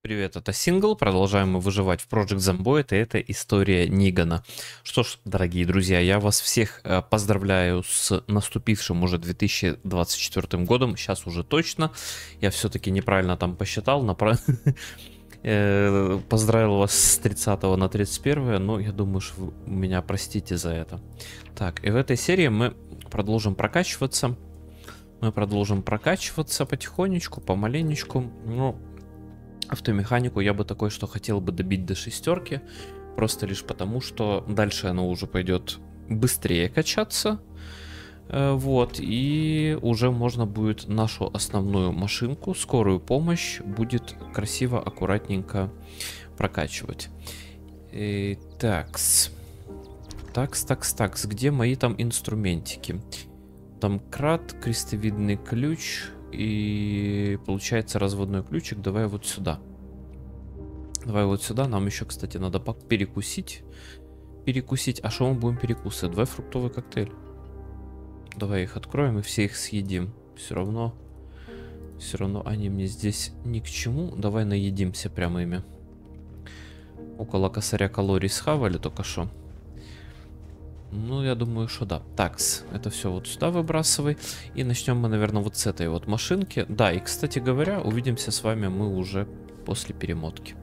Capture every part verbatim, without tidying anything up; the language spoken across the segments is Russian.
Привет, это Сингл. Продолжаем мы выживать в Project Zomboid, и это история Нигана. Что ж, дорогие друзья, я вас всех э, поздравляю с наступившим уже две тысячи двадцать четвёртым годом. Сейчас уже точно. Я все-таки неправильно там посчитал. Напра... э, поздравил вас с тридцатого на тридцать первое, но я думаю, что вы меня простите за это. Так, и в этой серии мы продолжим прокачиваться. Мы продолжим прокачиваться потихонечку, помаленечку. Ну, автомеханику я бы такой, что хотел бы добить до шестерки. Просто лишь потому, что дальше оно уже пойдет быстрее качаться. Э, вот. И уже можно будет нашу основную машинку, скорую помощь, будет красиво, аккуратненько прокачивать. И, такс. Такс, такс, такс. Где мои там инструментики? Домкрат, крестовидный ключ... И получается разводной ключик. Давай вот сюда. Давай вот сюда. Нам еще, кстати, надо перекусить. Перекусить. А что мы будем перекусывать? Давай фруктовый коктейль. Давай их откроем и все их съедим. Все равно. Все равно они мне здесь ни к чему. Давай наедимся прямо ими. Около косаря калорий схавали только что. Ну, я думаю, что да. Такс, это все вот сюда выбрасывай. И начнем мы, наверное, вот с этой вот машинки. Да, и, кстати говоря, увидимся с вами мы уже после перемотки.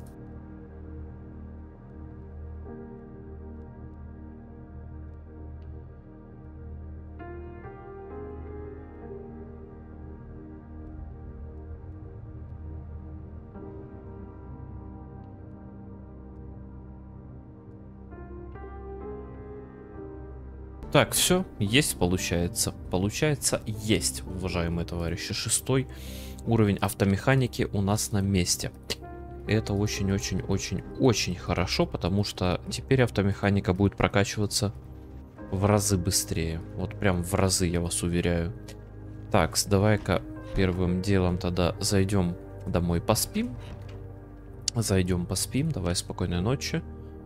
Так, все, есть, получается. Получается, есть, уважаемые товарищи. Шестой уровень автомеханики у нас на месте. Это очень-очень-очень-очень хорошо, потому что теперь автомеханика будет прокачиваться в разы быстрее. Вот прям в разы, я вас уверяю. Так, давай-ка первым делом тогда зайдем домой, поспим. Зайдем, поспим. Давай, спокойной ночи.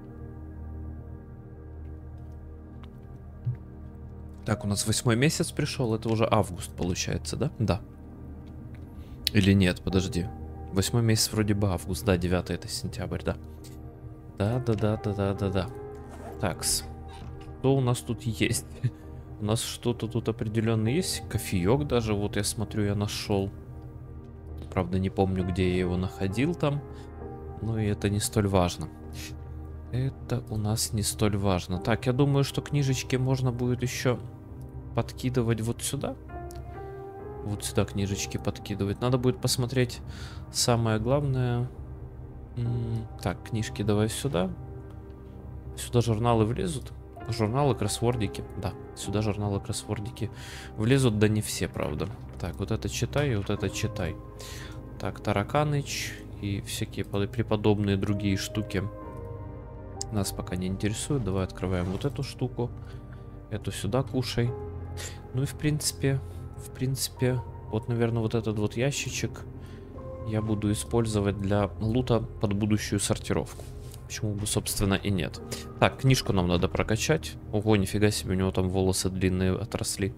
Так, у нас восьмой месяц пришел, это уже август получается, да? Да. Или нет, подожди. Восьмой месяц вроде бы август, да, девятый это сентябрь, да. Да-да-да-да-да-да-да. Такс. Что у нас тут есть? У нас что-то тут определенно есть. Кофеек даже, вот я смотрю, я нашел. Правда, не помню, где я его находил там. Но и это не столь важно. Это у нас не столь важно. Так, я думаю, что книжечки можно будет еще подкидывать вот сюда. Вот сюда книжечки подкидывать. Надо будет посмотреть самое главное. Так, книжки давай сюда. Сюда журналы влезут. Журналы, кроссвордики. Да, сюда журналы, кроссвордики влезут, да не все, правда. Так, вот это читай, и вот это читай. Так, Тараканыч и всякие преподобные другие штуки нас пока не интересует. Давай открываем вот эту штуку. Эту сюда кушай. Ну и в принципе, в принципе, вот, наверное, вот этот вот ящичек я буду использовать для лута под будущую сортировку. Почему бы, собственно, и нет. Так, книжку нам надо прокачать. Ого, нифига себе, у него там волосы длинные отросли.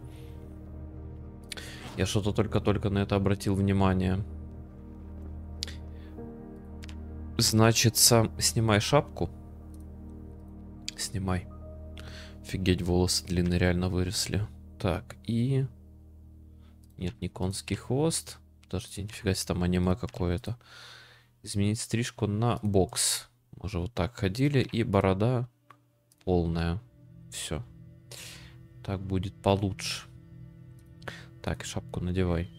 Я что-то только-только на это обратил внимание. Значится, снимай шапку. Снимай. Офигеть, волосы длинные реально выросли. Так, и... Нет, не конский хвост. Подожди, нифига себе, там аниме какое-то. Изменить стрижку на бокс. Мы уже вот так ходили. И борода полная. Все. Так будет получше. Так, шапку надевай.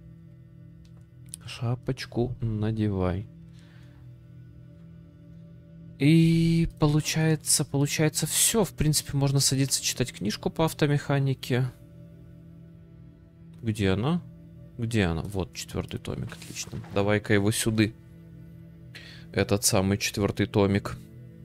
Шапочку надевай. И получается, получается все. В принципе, можно садиться читать книжку по автомеханике. Где она? Где она? Вот, четвертый томик, отлично. Давай-ка его сюда. Этот самый четвертый томик.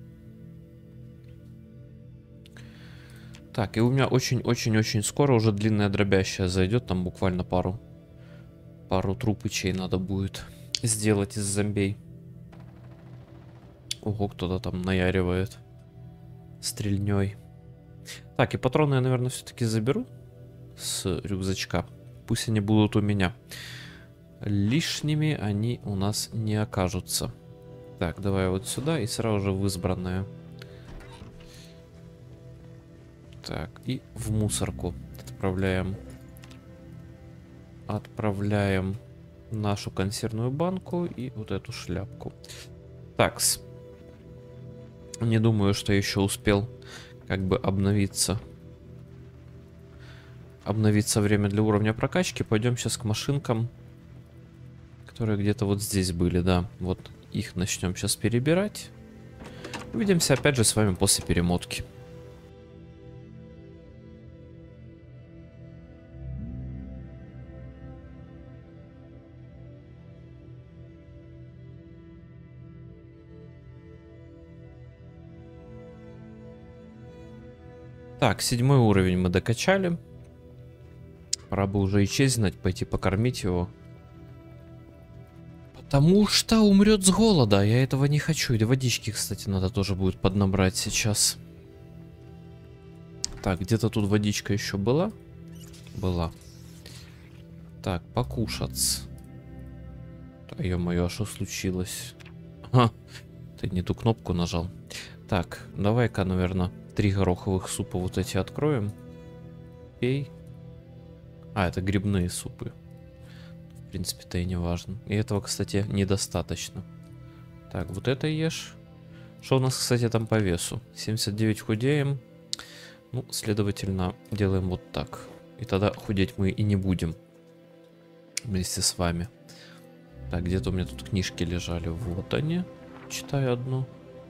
Так, и у меня очень-очень-очень скоро уже длинная дробящая зайдет. Там буквально пару, пару трупычей надо будет сделать из зомбей. Ого, кто-то там наяривает стрельней. Так, и патроны я, наверное, все-таки заберу с рюкзачка. Пусть они будут у меня. Лишними они у нас не окажутся. Так, давай вот сюда и сразу же в избранное. Так, и в мусорку отправляем. Отправляем нашу консервную банку и вот эту шляпку. Такс. Не думаю, что еще успел как бы обновиться. Обновиться время для уровня прокачки. Пойдем сейчас к машинкам, которые где-то вот здесь были, да. Вот их начнем сейчас перебирать. Увидимся опять же с вами после перемотки. Так, седьмой уровень мы докачали. Пора бы уже исчезнуть, пойти покормить его. Потому что умрет с голода. Я этого не хочу. И водички, кстати, надо тоже будет поднабрать сейчас. Так, где-то тут водичка еще была? Была. Так, покушать. Да, ё-моё, а что случилось? Ха, ты не ту кнопку нажал. Так, давай-ка, наверное, три гороховых супа вот эти откроем. Пей. А, это грибные супы. В принципе-то и не важно. И этого, кстати, недостаточно. Так, вот это ешь. Что у нас, кстати, там по весу? семьдесят девять худеем. Ну, следовательно, делаем вот так. И тогда худеть мы и не будем. Вместе с вами. Так, где-то у меня тут книжки лежали. Вот они. Читаю одну.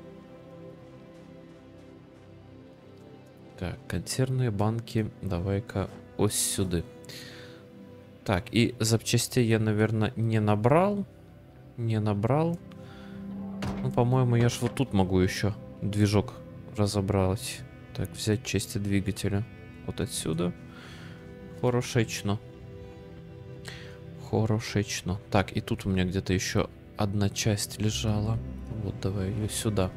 Так, консервные банки. Давай-ка ось сюда. Так, и запчастей я, наверное, не набрал. Не набрал. Ну, по-моему, я ж вот тут могу еще движок разобрать. Так, взять части двигателя. Вот отсюда. Хорошечно. Хорошечно. Так, и тут у меня где-то еще одна часть лежала. Вот, давай ее сюда.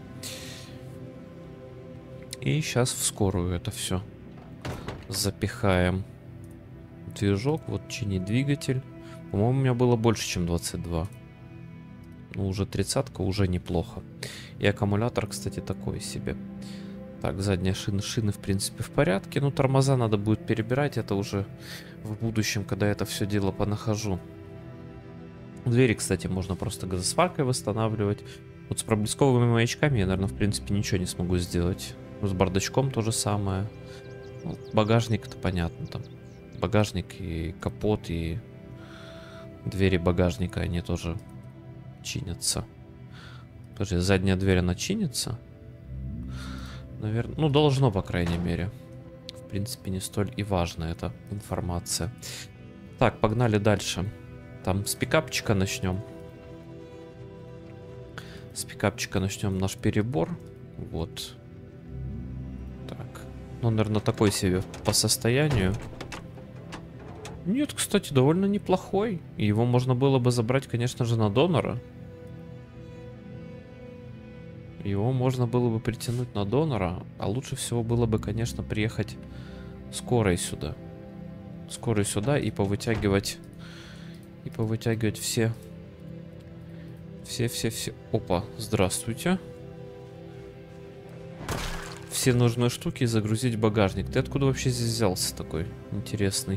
И сейчас в скорую это все запихаем. Движок, вот чинить двигатель. По-моему, у меня было больше, чем двадцать два. Ну, уже тридцатка, уже неплохо. И аккумулятор, кстати, такой себе. Так, задняя шина, шины, в принципе, в порядке. Ну, тормоза надо будет перебирать. Это уже в будущем, когда это все дело понахожу. Двери, кстати, можно просто газосваркой восстанавливать. Вот с проблесковыми маячками я, наверное, в принципе, ничего не смогу сделать. С бардачком то же самое. Ну, багажник, это понятно. Там багажник и капот, и двери багажника, они тоже чинятся. Подожди, задняя дверь, она чинится? Наверное, ну, должно, по крайней мере. В принципе, не столь и важна эта информация. Так, погнали дальше. Там с пикапчика начнем. С пикапчика начнем наш перебор. Вот. Так. Ну, наверное, такой себе по состоянию. Нет, кстати, довольно неплохой. И его можно было бы забрать, конечно же, на донора. Его можно было бы притянуть на донора. А лучше всего было бы, конечно, приехать скорой сюда. Скорой сюда и повытягивать... И повытягивать все... Все-все-все... Опа, здравствуйте. Все нужные штуки загрузить в багажник. Ты откуда вообще здесь взялся такой интересный?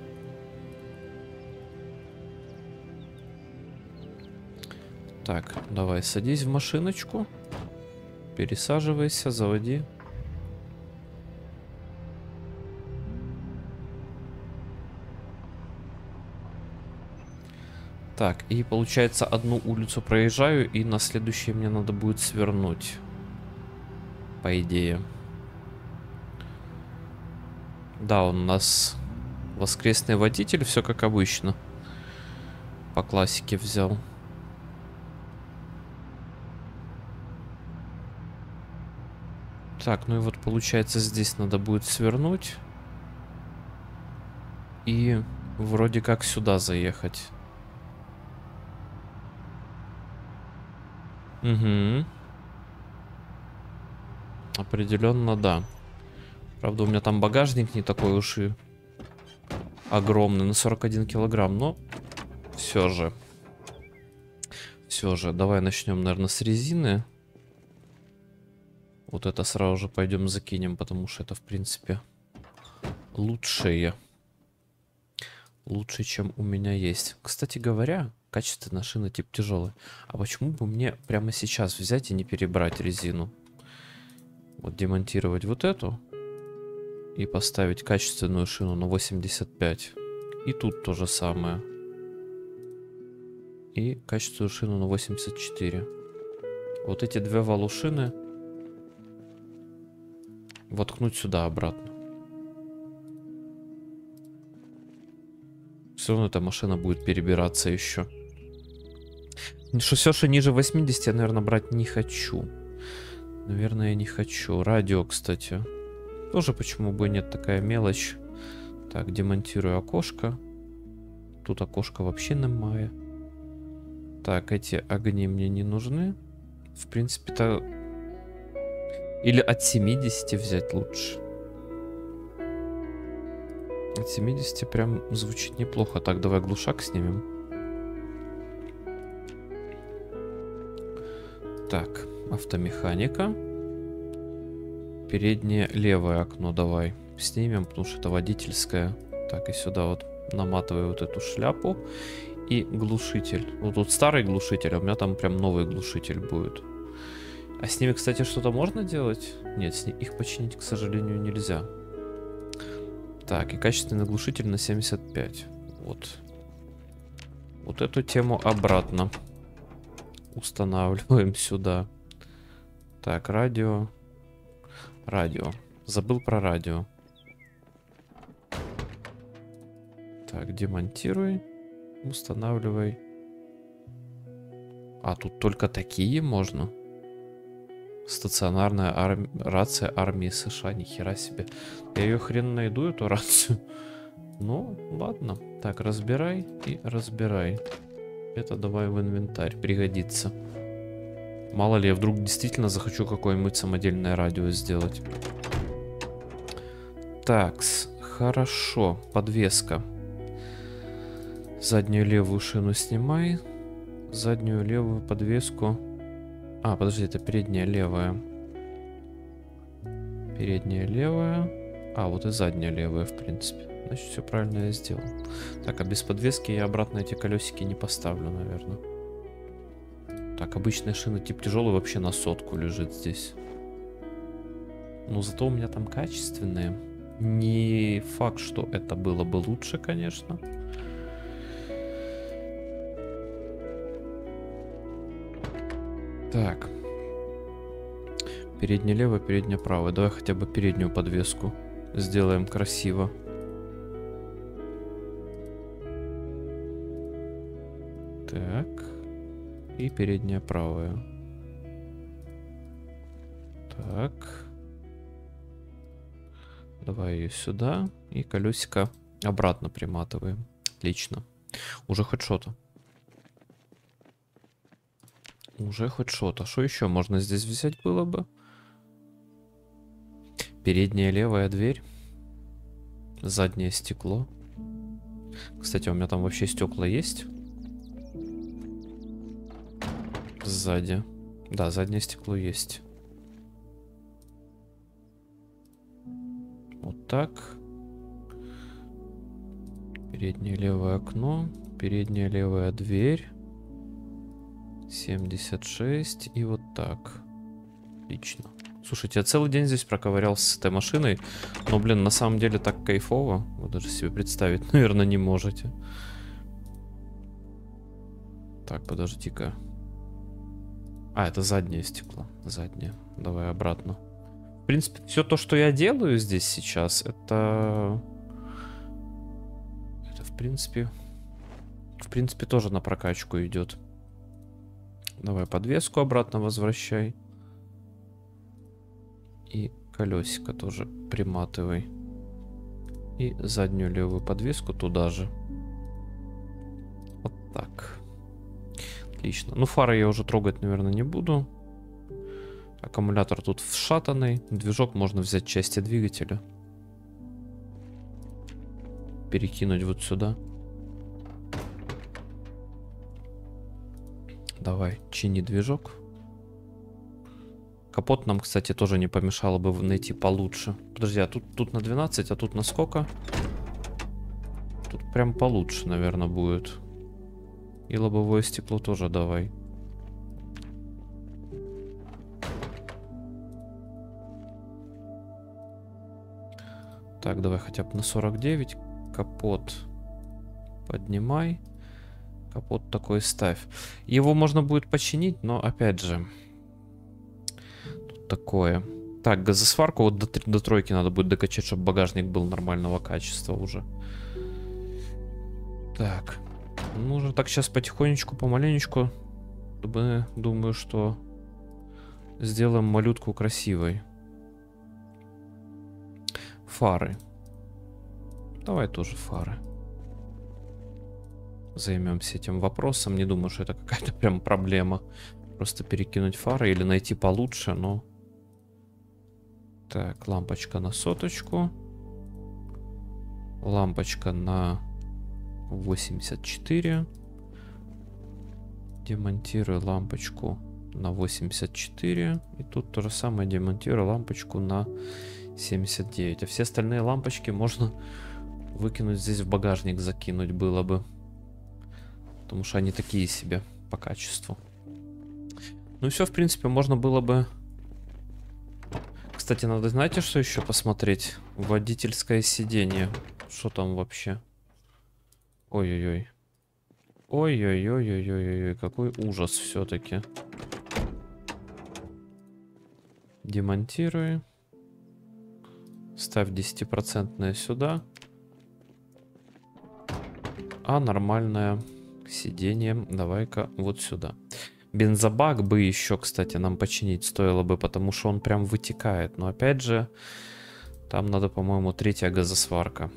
Так, давай, садись в машиночку. Пересаживайся, заводи. Так, и получается, одну улицу проезжаю, и на следующей мне надо будет свернуть. По идее. Да, он у нас воскресный водитель, все как обычно. По классике взял. Так, ну и вот получается, здесь надо будет свернуть. И вроде как сюда заехать. Угу. Определенно, да. Правда, у меня там багажник не такой уж и огромный, на сорок один килограмм, но все же. Все все же, давай начнем, наверное, с резины. Вот это сразу же пойдем закинем, потому что это, в принципе, лучшее. Лучше, чем у меня есть. Кстати говоря, качественная шина тип тяжелый. А почему бы мне прямо сейчас взять и не перебрать резину? Вот демонтировать вот эту. И поставить качественную шину на восемьдесят пять. И тут то же самое. И качественную шину на восемьдесят четыре. Вот эти две валушины воткнуть сюда обратно. Все равно эта машина будет перебираться еще. Что все, что ниже восьмидесяти, я, наверное, брать не хочу. Наверное, я не хочу. Радио, кстати. Тоже почему бы нет, такая мелочь. Так, демонтирую окошко. Тут окошко вообще немає. Так, эти огни мне не нужны. В принципе-то... Или от семидесяти взять лучше. От семидесяти прям звучит неплохо. Так, давай глушак снимем. Так, автомеханика. Переднее левое окно давай снимем, потому что это водительское. Так, и сюда вот наматываю вот эту шляпу. И глушитель. Вот тут старый глушитель, а у меня там прям новый глушитель будет. А с ними, кстати, что-то можно делать? Нет, с ними, их починить, к сожалению, нельзя. Так, и качественный глушитель на семьдесят пять. Вот. Вот эту тему обратно устанавливаем сюда. Так, радио. Радио. Забыл про радио. Так, демонтируй. Устанавливай. А, тут только такие можно? Стационарная арм... рация армии США. Нихера себе. Я ее хрен найду, эту рацию. Ну, ладно. Так, разбирай и разбирай. Это давай в инвентарь. Пригодится. Мало ли, я вдруг действительно захочу какое-нибудь самодельное радио сделать. Такс. Хорошо. Подвеска. Заднюю левую шину снимай. Заднюю левую подвеску. А, подожди, это передняя левая. Передняя левая. А, вот и задняя левая, в принципе. Значит, все правильно я сделал. Так, а без подвески я обратно эти колесики не поставлю, наверное. Так, обычная шина тип тяжелый вообще на сотку лежит здесь. Но зато у меня там качественные. Не факт, что это было бы лучше, конечно. Так. Передняя левая, передняя правая. Давай хотя бы переднюю подвеску сделаем красиво. Так. И передняя правая. Так. Давай ее сюда. И колесико обратно приматываем. Отлично. Уже хоть что-то. Уже хоть что-то. Что еще можно здесь взять было бы? Передняя левая дверь. Заднее стекло. Кстати, у меня там вообще стекла есть. Сзади. Да, заднее стекло есть. Вот так. Переднее левое окно. Передняя левая дверь. семьдесят шесть. И вот так. Отлично. Слушайте, я целый день здесь проковырялся с этой машиной. Но, блин, на самом деле так кайфово. Вы даже себе представить, наверное, не можете. Так, подожди-ка. А, это заднее стекло. Заднее. Давай обратно. В принципе, все то, что я делаю здесь сейчас, это... Это, в принципе... В принципе, тоже на прокачку идет. Давай подвеску обратно возвращай. И колесико тоже приматывай. И заднюю левую подвеску туда же. Вот так. Отлично. Ну, фары я уже трогать, наверное, не буду. Аккумулятор тут вшатанный. Движок можно взять части двигателя. Перекинуть вот сюда. Давай, чини движок. Капот нам, кстати, тоже не помешало бы найти получше. Подожди, а тут, тут на двенадцать, а тут на сколько? Тут прям получше, наверное, будет. И лобовое стекло тоже давай. Так, давай хотя бы на сорок девять. Капот поднимай. Капот такой ставь. Его можно будет починить, но опять же... Тут такое. Так, газосварку вот до, до тройки надо будет докачать, чтобы багажник был нормального качества уже. Так. Ну, уже так сейчас потихонечку, помаленечку. Думаю, что сделаем малютку красивой. Фары. Давай тоже фары. Займемся этим вопросом. Не думаю, что это какая-то прям проблема. Просто перекинуть фары или найти получше, но... Так, лампочка на соточку. Лампочка на восемьдесят четыре. Демонтирую лампочку на восемьдесят четыре. И тут то же самое, демонтирую лампочку на семьдесят девять. А все остальные лампочки можно выкинуть здесь в багажник, закинуть было бы. Потому что они такие себе по качеству. Ну и все, в принципе, можно было бы... Кстати, надо, знаете, что еще посмотреть? Водительское сиденье. Что там вообще? Ой-ой-ой. Ой-ой-ой-ой-ой-ой. Какой ужас все-таки. Демонтируй. Ставь десятипроцентное сюда. А нормальное сиденье давай-ка вот сюда. Бензобак бы еще, кстати, нам починить стоило бы, потому что он прям вытекает. Но опять же, там надо, по-моему, третья газосварка.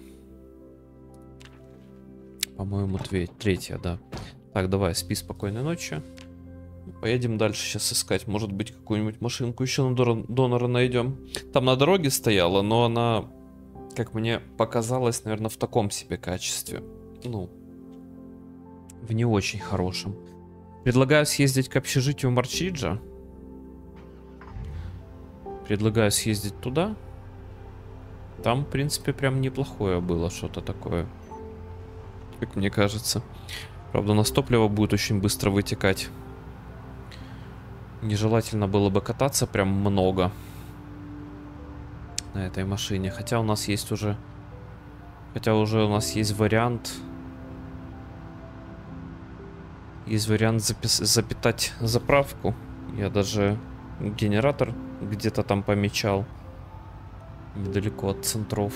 По-моему, третья, да. Так, давай, спи, спокойной ночи. Поедем дальше сейчас искать. Может быть, какую-нибудь машинку еще на донора найдем. Там на дороге стояла, но она, как мне показалось, наверное, в таком себе качестве. Ну, в не очень хорошем. Предлагаю съездить к общежитию Марчиджа. Предлагаю съездить туда. Там, в принципе, прям неплохое было что-то такое. Как мне кажется. Правда, у нас топливо будет очень быстро вытекать. Нежелательно было бы кататься прям много на этой машине. Хотя у нас есть уже... Хотя уже у нас есть вариант... Есть вариант запис... запитать заправку. Я даже генератор где-то там помечал. Недалеко от центров.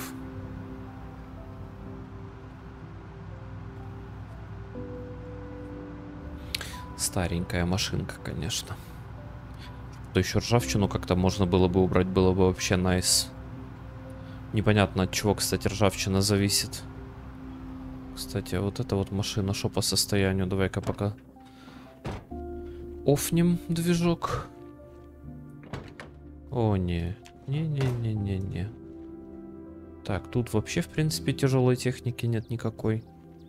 Старенькая машинка, конечно. То еще ржавчину как-то можно было бы убрать, было бы вообще найс. Непонятно, от чего, кстати, ржавчина зависит. Кстати, а вот эта вот машина, что по состоянию? Давай-ка пока офнем движок. О, не. Не-не-не-не-не. Так, тут вообще, в принципе, тяжелой техники нет никакой.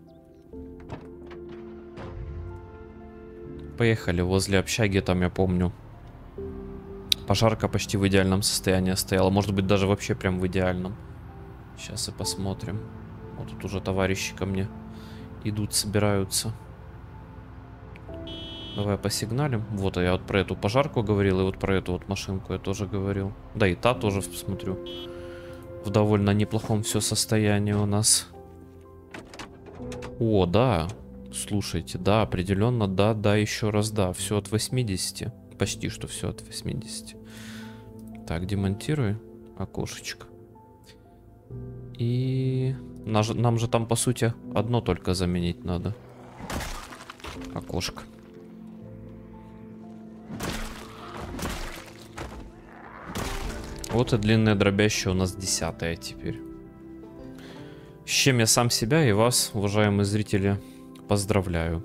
Поехали возле общаги, там, я помню, пожарка почти в идеальном состоянии стояла. Может быть, даже вообще прям в идеальном. Сейчас и посмотрим. Вот тут уже товарищи ко мне идут, собираются. Давай посигналим. Вот, а я вот про эту пожарку говорил, и вот про эту вот машинку я тоже говорил. Да и та тоже, смотрю, в довольно неплохом все состоянии у нас. О, да. Слушайте, да, определенно, да, да, еще раз, да. Все от восьмидесяти. Почти что все от восьмидесяти. Так, демонтируй окошечко. И нам же там, по сути, одно только заменить надо. Окошко. Вот и длинное дробящее у нас десятое теперь. С чем я сам себя и вас, уважаемые зрители, поздравляю.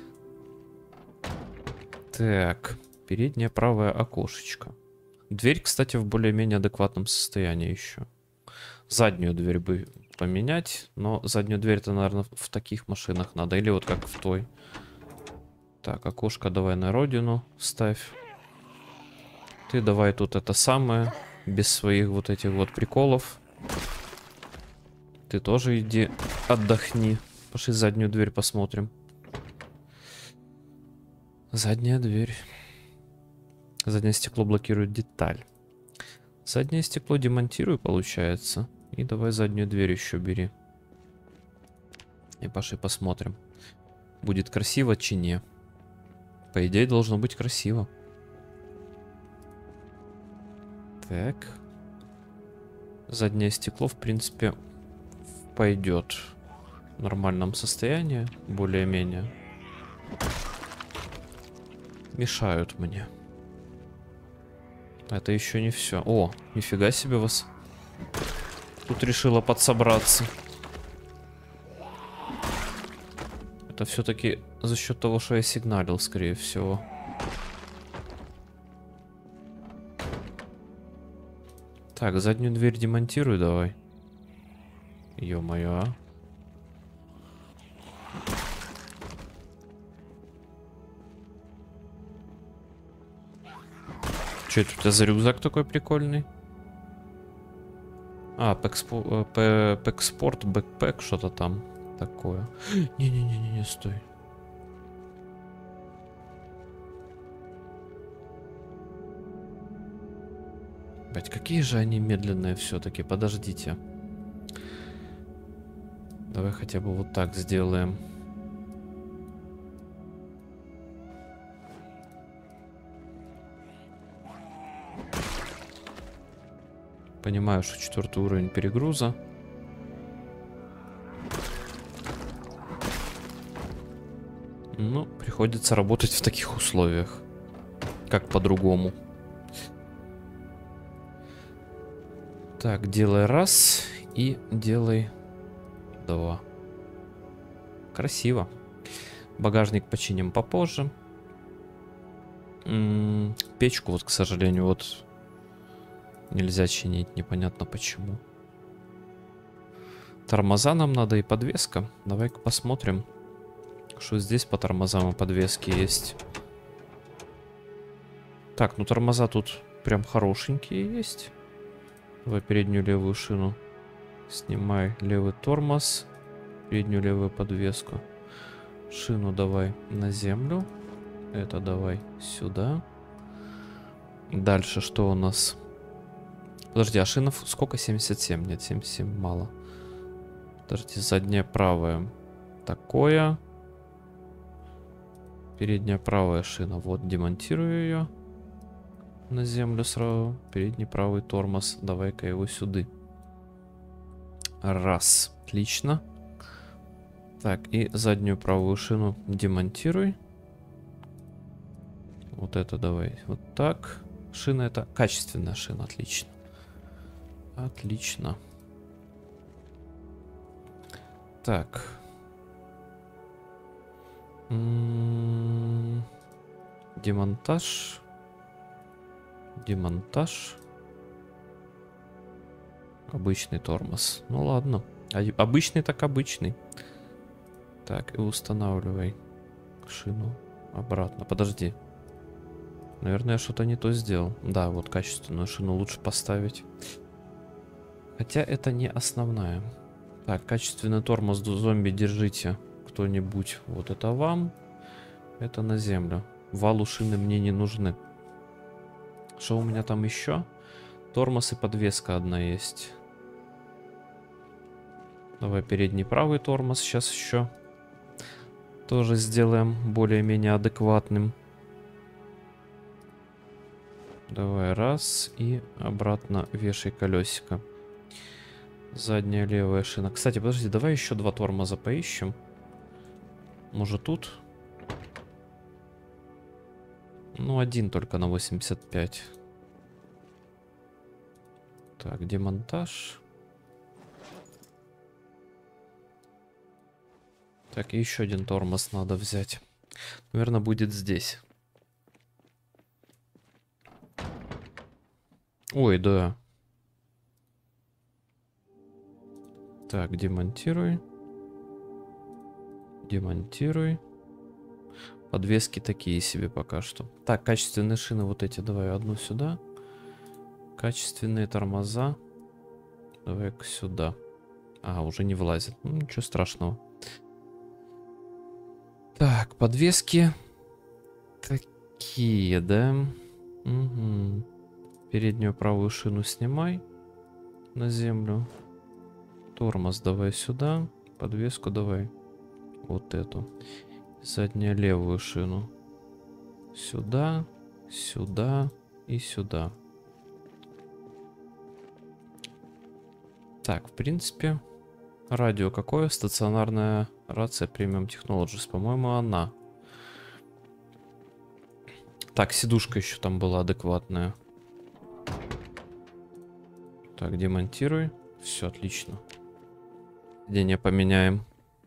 Так, переднее правое окошечко. Дверь, кстати, в более-менее адекватном состоянии еще. Заднюю дверь бы поменять, но заднюю дверь-то, наверное, в таких машинах надо. Или вот как в той. Так, окошко давай на родину ставь. Ты давай тут это самое, без своих вот этих вот приколов. Ты тоже иди отдохни. Пошли заднюю дверь посмотрим. Задняя дверь. Заднее стекло блокирует деталь. Заднее стекло демонтирую, получается. И давай заднюю дверь еще бери. И пошли посмотрим. Будет красиво, чи не. По идее, должно быть красиво. Так. Заднее стекло, в принципе, пойдет в нормальном состоянии, более-менее. Мешают мне. Это еще не все. О, нифига себе вас. Тут решила подсобраться. Это все-таки за счет того, что я сигналил, скорее всего. Так, заднюю дверь демонтируй давай. Ё-моё, а. Что это у тебя за рюкзак такой прикольный? А, Пэкспорт, бэкпэк, что-то там такое. Не-не-не-не, стой. Блять, какие же они медленные все-таки, подождите. Давай хотя бы вот так сделаем. Понимаю, что четвертый уровень перегруза. Ну, приходится работать в таких условиях. Как по-другому. Так, делай раз и делай два. Красиво. Багажник починим попозже. М-м, печку вот, к сожалению, вот нельзя чинить, непонятно почему. Тормоза нам надо и подвеска. Давай-ка посмотрим, что здесь по тормозам и подвеске есть. Так, ну тормоза тут прям хорошенькие есть. Давай переднюю левую шину. Снимай левый тормоз. Переднюю левую подвеску. Шину давай на землю. Это давай сюда. Дальше что у нас? Подожди, а шинов сколько? семьдесят семь? Нет, семьдесят семь мало. Подожди, задняя правая. Такое. Передняя правая шина. Вот, демонтирую ее. На землю сразу. Передний правый тормоз. Давай-ка его сюда. Раз. Отлично. Так, и заднюю правую шину демонтируй. Вот это давай. Вот так. Шина это качественная шина. Отлично. Отлично. Так. М-м-м. Демонтаж. Демонтаж. Обычный тормоз. Ну ладно. Обычный так обычный. Так, и устанавливай шину обратно. Подожди. Наверное, я что-то не то сделал. Да, вот качественную шину лучше поставить. Хотя это не основная. Так, качественный тормоз зомби держите кто-нибудь. Вот это вам. Это на землю. Валу шины мне не нужны. Что у меня там еще? Тормоз и подвеска одна есть. Давай передний правый тормоз сейчас еще тоже сделаем более-менее адекватным. Давай раз и обратно вешай колесико. Задняя левая шина. Кстати, подожди, давай еще два тормоза поищем. Может тут? Ну, один только на восемьдесят пять. Так, демонтаж. Так, и еще один тормоз надо взять. Наверное, будет здесь. Ой, да. Так, демонтируй. Демонтируй. Подвески такие себе пока что. Так, качественные шины вот эти. Давай одну сюда. Качественные тормоза. Давай-ка сюда. А, уже не влазит. Ну, ничего страшного. Так, подвески. Такие, да? Угу. Переднюю правую шину снимай на землю. Тормоз давай сюда. Подвеску давай вот эту. Заднюю левую шину. Сюда, сюда и сюда. Так, в принципе, радио какое? Стационарная рация Premium Technologies. По-моему, она. Так, сидушка еще там была адекватная. Так, демонтируй. Все, отлично. Сиденье поменяем.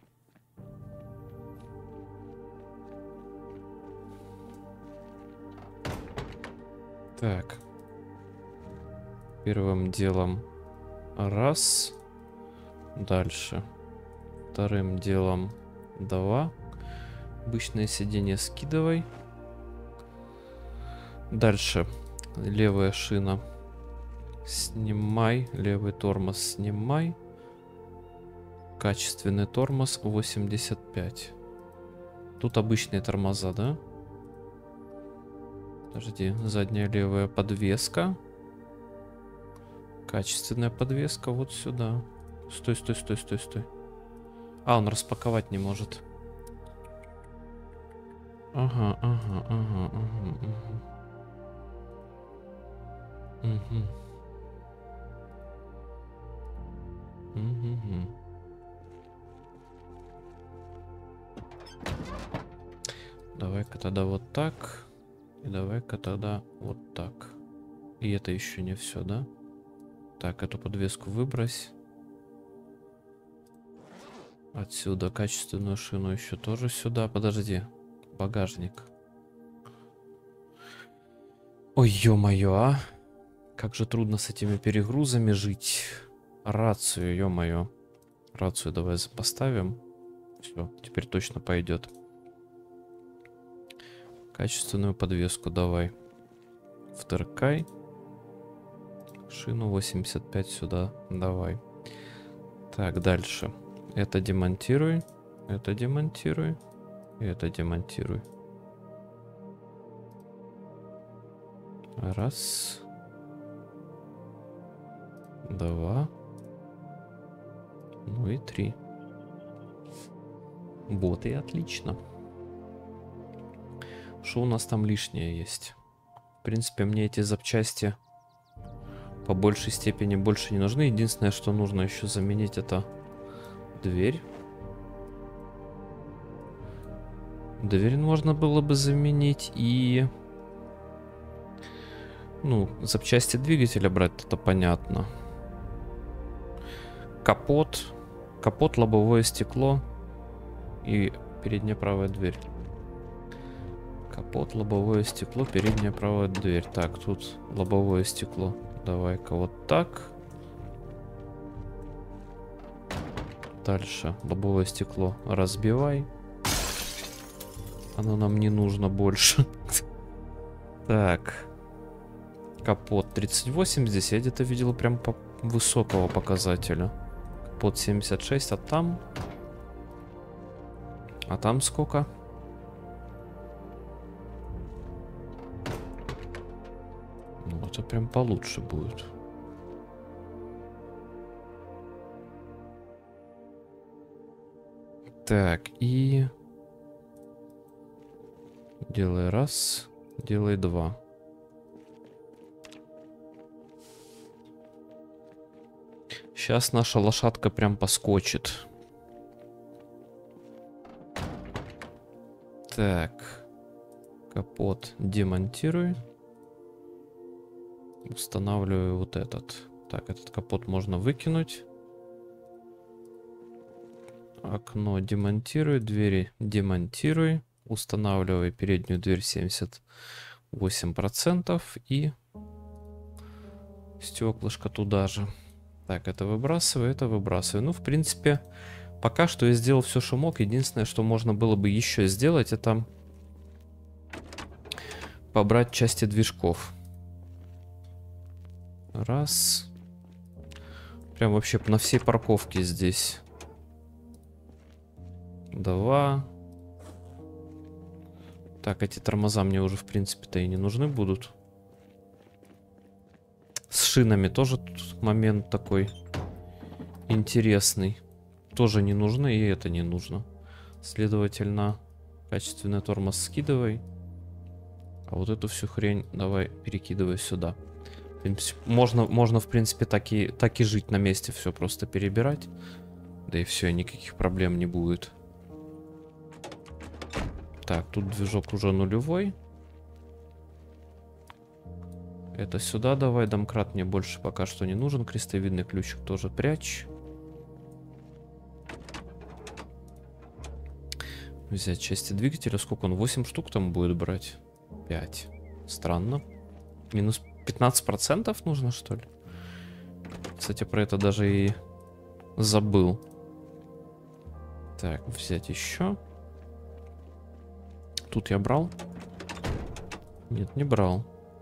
Так. Первым делом раз. Дальше. Вторым делом два. Обычное сиденье скидывай. Дальше. Левая шина. Снимай. Левый тормоз снимай. Качественный тормоз восемьдесят пять. Тут обычные тормоза, да? Подожди. Задняя левая подвеска. Качественная подвеска вот сюда. Стой, стой, стой, стой, стой. А, он распаковать не может. Ага, ага, ага, ага, ага. Угу. Угу. Давай-ка тогда вот так. И давай-ка тогда вот так. И это еще не все, да? Так, эту подвеску выбрось. Отсюда качественную шину еще тоже сюда. Подожди. Багажник. Ой, ё-моё, а. Как же трудно с этими перегрузами жить. Рацию, ё-моё. Рацию давай поставим. Все, теперь точно пойдет. Качественную подвеску давай. Втыркай. Шину восемьдесят пять сюда давай. Так, дальше. Это демонтируй. Это демонтируй. И это демонтируй. Раз. Два. Ну и три. Вот и отлично. Что у нас там лишнее есть? В принципе, мне эти запчасти по большей степени больше не нужны. Единственное, что нужно еще заменить, это дверь. Дверь можно было бы заменить и... Ну, запчасти двигателя брать, это понятно. Капот. Капот, лобовое стекло и передняя правая дверь. Капот, лобовое стекло, передняя правая дверь. Так, тут лобовое стекло. Давай-ка вот так. Дальше лобовое стекло разбивай. Оно нам не нужно больше. Так. Капот тридцать восемь. Здесь я где-то видел прям по высокого показателя. Капот семьдесят шесть, а там... А там сколько? Ну, это прям получше будет. Так, и... Делай раз, делай два. Сейчас наша лошадка прям поскочит. Так. Капот демонтируй. Устанавливаю вот этот. Так, этот капот можно выкинуть. Окно демонтируй, двери демонтируй. Устанавливай переднюю дверь семьдесят восемь процентов и стеклышко туда же. Так, это выбрасываю, это выбрасываю. Ну, в принципе, пока что я сделал все, что мог. Единственное, что можно было бы еще сделать, это побрать части движков. Раз. Прям вообще на всей парковке здесь. Два. Так, эти тормоза мне уже, в принципе-то, и не нужны будут. С шинами тоже тут момент такой интересный. Тоже не нужно, и это не нужно. Следовательно, качественный тормоз скидывай. А вот эту всю хрень давай перекидывай сюда. В принципе, можно, можно, в принципе, так и, так и жить на месте. Все просто перебирать. Да и все, никаких проблем не будет. Так, тут движок уже нулевой. Это сюда давай. Домкрат мне больше пока что не нужен. Крестовидный ключик тоже прячь. Взять части двигателя. Сколько он? восемь штук там будет брать? пять. Странно. Минус пятнадцать процентов нужно, что ли? Кстати, про это даже и забыл. Так, взять еще. Тут я брал? Нет, не брал.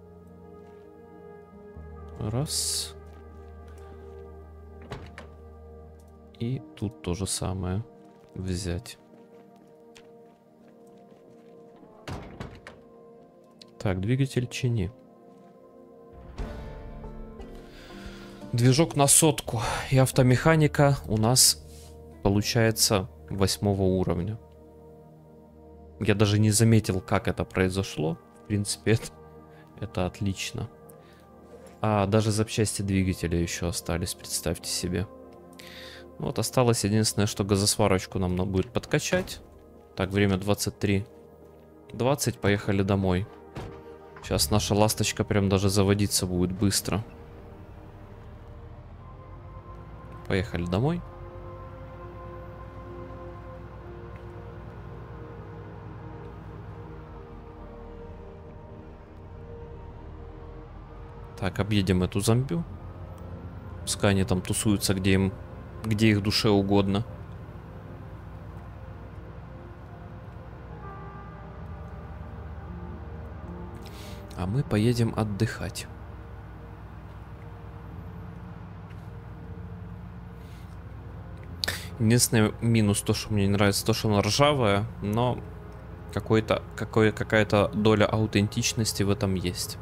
Раз. И тут то же самое взять. Так, двигатель чини. Движок на сотку. И автомеханика у нас получается восьмого уровня. Я даже не заметил, как это произошло. В принципе, это, это отлично. А даже запчасти двигателя еще остались, представьте себе. Вот осталось единственное, что газосварочку нам надо будет подкачать. Так, время двадцать три двадцать, поехали домой. Сейчас наша ласточка прям даже заводиться будет быстро. Поехали домой. Так, объедем эту зомбю. Пускай они там тусуются, где им, где их душе угодно. А мы поедем отдыхать. Единственный минус, то, что мне не нравится, то, что она ржавая, но какой-то, какой, какая-то доля аутентичности в этом есть.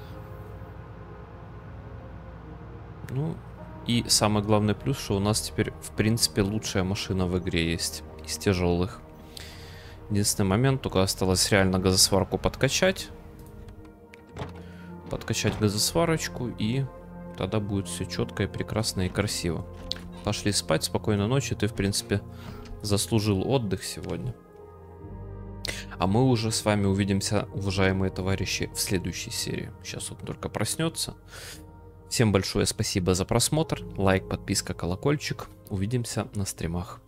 Ну, и самый главный плюс, что у нас теперь, в принципе, лучшая машина в игре есть из тяжелых. Единственный момент, только осталось реально газосварку подкачать. Подкачать газосварочку, и тогда будет все четко и прекрасно и красиво. Пошли спать, спокойной ночи, ты, в принципе, заслужил отдых сегодня. А мы уже с вами увидимся, уважаемые товарищи, в следующей серии. Сейчас он только проснется. Всем большое спасибо за просмотр, лайк, подписка, колокольчик. Увидимся на стримах.